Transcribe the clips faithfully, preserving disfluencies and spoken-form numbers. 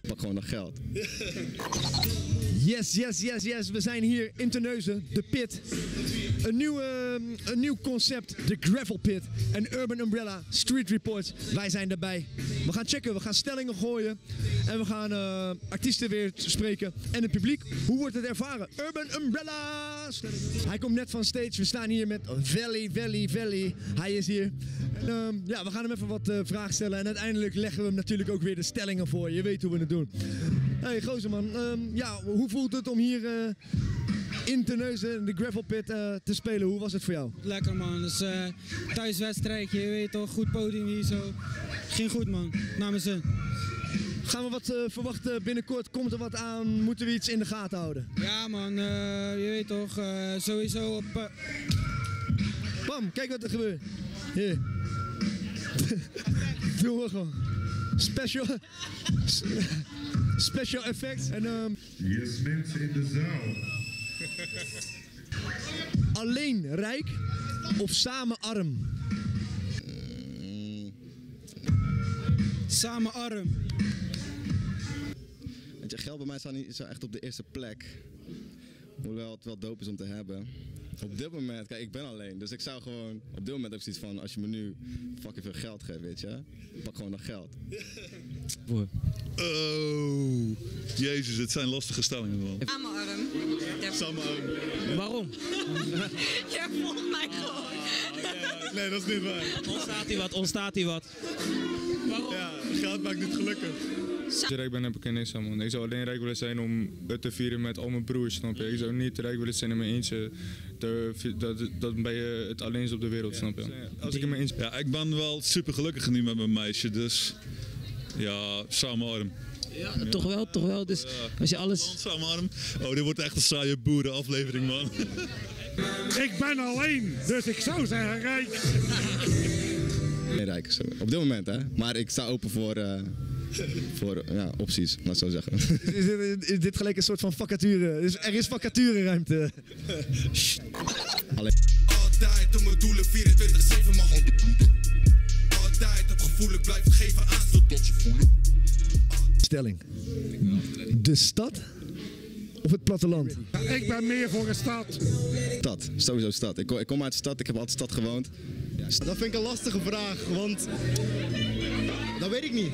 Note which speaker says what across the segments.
Speaker 1: Pak gewoon dat geld.
Speaker 2: Yes, yes, yes, yes. We zijn hier in Terneuzen, de Pit. Een nieuw, uh, een nieuw concept, de Gravel Pit en Urban Umbrella Street Reports. Wij zijn erbij. We gaan checken, we gaan stellingen gooien en we gaan uh, artiesten weer spreken en het publiek. Hoe wordt het ervaren? Urban Umbrella! Hij komt net van stage. We staan hier met Valley, Valley, Valley. Hij is hier. En, uh, ja, we gaan hem even wat uh, vragen stellen en uiteindelijk leggen we hem natuurlijk ook weer de stellingen voor. Je weet hoe we het doen. Hey gozer um, ja, hoe voelt het om hier uh, in Terneuzen, in de Gravel Pit, uh, te spelen? Hoe was het voor jou?
Speaker 3: Lekker man, dus uh, thuiswedstrijdje, je weet toch, goed podium hier zo. Ging goed man, naar mijn zin.
Speaker 2: Gaan we wat uh, verwachten binnenkort? Komt er wat aan? Moeten we iets in de gaten houden?
Speaker 3: Ja man, uh, je weet toch, uh, sowieso op... Uh...
Speaker 2: Bam, kijk wat er gebeurt. Hier. Doen we gewoon. Special... Special effects. En, um,
Speaker 4: yes, mensen in de zaal.
Speaker 2: Alleen rijk of samen arm?
Speaker 3: Samen arm.
Speaker 1: Weet je, geld bij mij staat niet zo echt op de eerste plek. Hoewel het wel dope is om te hebben. Op dit moment, kijk, ik ben alleen, dus ik zou gewoon op dit moment ook zoiets van, als je me nu fucking veel geld geeft, weet je, pak gewoon dat geld.
Speaker 5: Oh, jezus, het zijn lastige stellingen man.
Speaker 6: Samen arm.
Speaker 5: Samen arm.
Speaker 7: Waarom?
Speaker 6: Jij volgt mij gewoon.
Speaker 5: Nee, dat is niet waar.
Speaker 7: Ontstaat hier wat, ontstaat hier wat.
Speaker 5: Waarom? Ja, geld maakt niet gelukkig.
Speaker 8: Als ik rijk ben, heb ik er niks aan, man. Ik zou alleen rijk willen zijn om het te vieren met al mijn broers, snap je? Ik zou niet rijk willen zijn in mijn eentje. Te, dat, dat ben je het alleenst op de wereld, snap je? Als ik in mijn eentje...
Speaker 5: Ja, ik ben wel super gelukkig nu met mijn meisje, dus ja, samen arm.
Speaker 7: Ja, ja, toch wel, toch wel. Dus als je alles...
Speaker 5: Samen arm. Oh, dit wordt echt een saaie boerenaflevering, man.
Speaker 9: Ik ben alleen, dus ik zou zeggen rijk.
Speaker 1: Nee, rijk, zo. Op dit moment, hè. Maar ik sta open voor... Uh... Voor ja, opties, laat ik zo zeggen.
Speaker 2: Is dit, is dit gelijk een soort van vacature? Dus er is vacatureruimte.
Speaker 1: Alleen.
Speaker 10: Altijd om mijn doelen vierentwintig zeven mag ontbloeden. Altijd het gevoel ik blijf geven aan zodat ze voelen.
Speaker 2: Stelling. De stad of het platteland?
Speaker 9: Ik ben meer voor een stad.
Speaker 1: Stad, sowieso stad. Ik kom, ik kom uit de stad, ik heb altijd stad gewoond.
Speaker 11: Ja, dat vind ik een lastige vraag, want dat weet ik niet.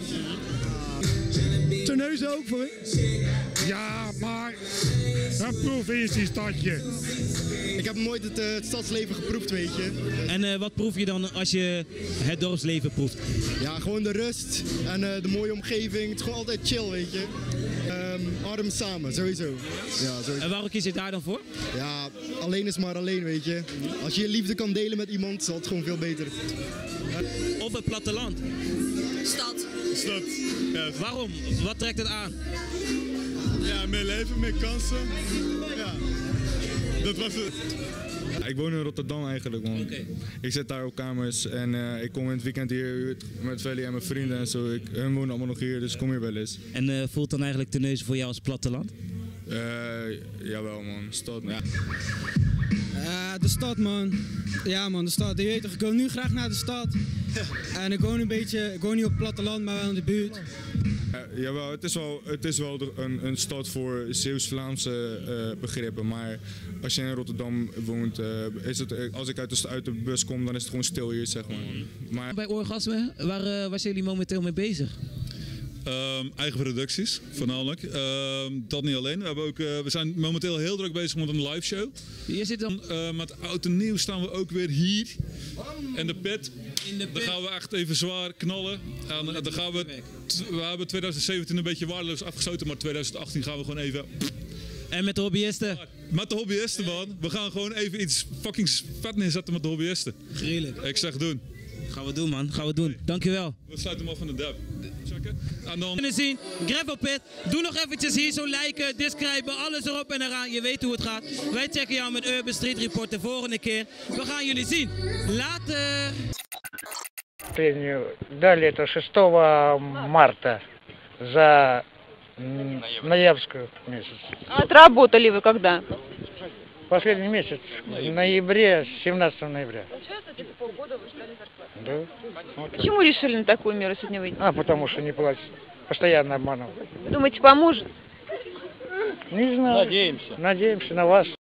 Speaker 2: Terneuzen ook voor je?
Speaker 9: Ja, maar een provinciestadje.
Speaker 11: Ik heb nooit het, uh, het stadsleven geproefd, weet je.
Speaker 7: En uh, wat proef je dan als je het dorpsleven proeft?
Speaker 11: Ja, gewoon de rust en uh, de mooie omgeving. Het is gewoon altijd chill, weet je. Um, arm samen, sowieso. Ja, sowieso.
Speaker 7: En waarom kies je daar dan voor?
Speaker 11: Ja, alleen is maar alleen, weet je. Als je je liefde kan delen met iemand, is het gewoon veel beter.
Speaker 7: Of het platteland?
Speaker 6: Stad.
Speaker 5: Stad. Ja.
Speaker 7: Waarom? Wat trekt het aan?
Speaker 5: Ja, meer leven, meer kansen. Ja, dat was het.
Speaker 8: Ja, ik woon in Rotterdam eigenlijk, man.
Speaker 7: Okay.
Speaker 8: Ik zit daar op kamers en uh, ik kom in het weekend hier met Valley en mijn vrienden en zo. Ik, hun wonen allemaal nog hier, dus ik kom hier wel eens.
Speaker 7: En uh, voelt dan eigenlijk Terneuzen voor jou als platteland?
Speaker 8: Uh, jawel, man. Stad, ja.
Speaker 3: Uh, de stad, man. Ja, man, de stad. Je weet toch, ik wil nu graag naar de stad. En ik woon een beetje, ik woon niet op het platteland, maar wel in de buurt.
Speaker 8: Uh, jawel, het is wel, het is wel een, een stad voor Zeeuws-Vlaamse uh, begrippen, maar als je in Rotterdam woont, uh, is het, als ik uit de, uit de bus kom, dan is het gewoon stil hier, zeg maar. maar
Speaker 7: Bij Orgasme, waar, uh, waar zijn jullie momenteel mee bezig?
Speaker 5: Um, eigen producties, voornamelijk. Um, dat niet alleen. We, hebben ook, uh, we zijn momenteel heel druk bezig met een live show.
Speaker 7: Je zit dan...
Speaker 5: Uh, met oud en nieuw staan we ook weer hier in de pit.
Speaker 7: In de pit.
Speaker 5: Dan gaan we echt even zwaar knallen. En uh, dan gaan we, we hebben twintig zeventien een beetje waardeloos afgesloten, maar twintig achttien gaan we gewoon even...
Speaker 7: En met de hobbyisten?
Speaker 5: Met de hobbyisten, man. We gaan gewoon even iets fucking vet neerzetten met de hobbyisten.
Speaker 7: Gruwelijk.
Speaker 5: Ik zeg doen.
Speaker 7: Gaan we doen, man. Gaan we doen. Dankjewel.
Speaker 5: We sluiten hem af van de dab. Checken. En dan...
Speaker 7: kunnen zien, Gravel Pit. Doe nog eventjes hier zo liken, describen, alles erop en eraan. Je weet hoe het gaat. Wij checken jou met Urban Street Report de volgende keer. We gaan jullie zien. Later.
Speaker 12: Дали это шестого марта за ноябрьскую месяц.
Speaker 6: Отработали вы когда?
Speaker 12: Последний месяц, в ноябре, семнадцатого ноября.
Speaker 6: Получается, где-то полгода вы ждали зарплату.
Speaker 12: Да.
Speaker 6: Почему решили на такую меру сегодня выйти?
Speaker 12: А, потому что не платят. постоянно обманывают.
Speaker 6: Думаете, поможет?
Speaker 12: Не знаю.
Speaker 13: Надеемся.
Speaker 12: Надеемся на вас.